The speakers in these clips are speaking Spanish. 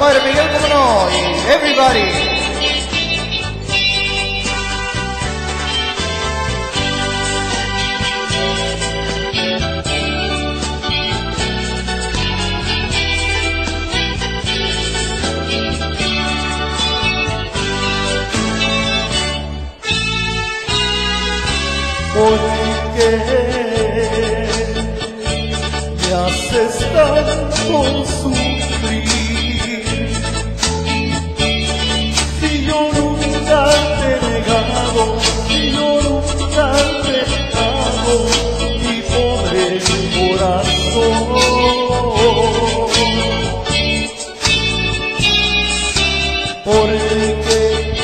compadre Miguel, cómo no, y everybody. Porque me haces tanto sufrir, si yo nunca te he negado, si yo nunca te he negado mi pobre corazón. Porque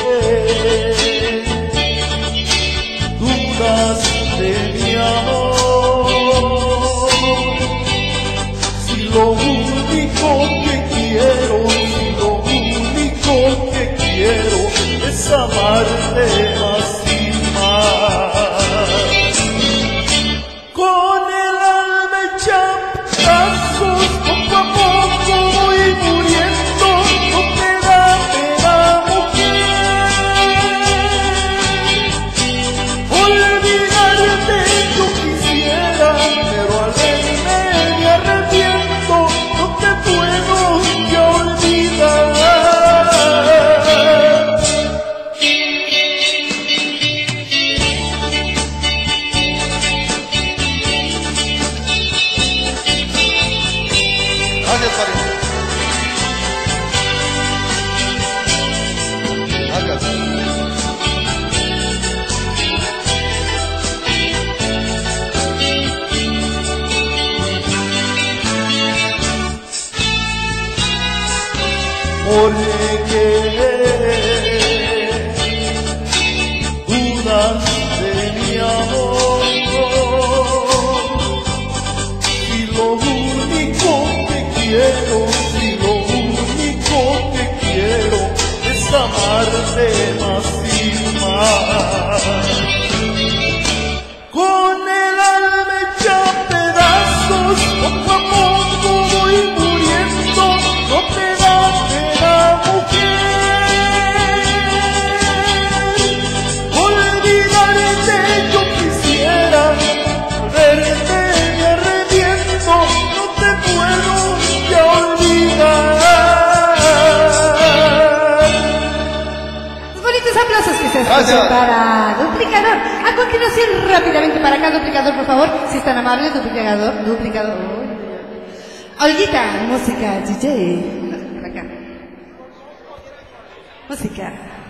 dudas de mi amor, si lo único que quiero, si lo único que quiero es amarte más y más. Con el alma hecha pedazos, poco a poco voy muriendo, no te da pena, mujer. Olvidarte yo quisiera, pero al verme me arrepiento, no te puedo ya olvidar. Gracias, padre. Gracias. Porque dudas de mi amor, si lo único que quiero, si lo único que quiero es amarte más y más. Con el alma hecha pedazos, poco a poco voy muriendo, no te da pena, mujer. Olvidarte yo quisiera, verte me arrepiento, no te puedo ya olvidar. Los bonitos aplausos que se Gracias. escuchan para Duplicador. A continuación, rápidamente para acá, Duplicador, por favor. Si es tan amable, Duplicador, Duplicador. Olguita, música, DJ. Para acá. Música.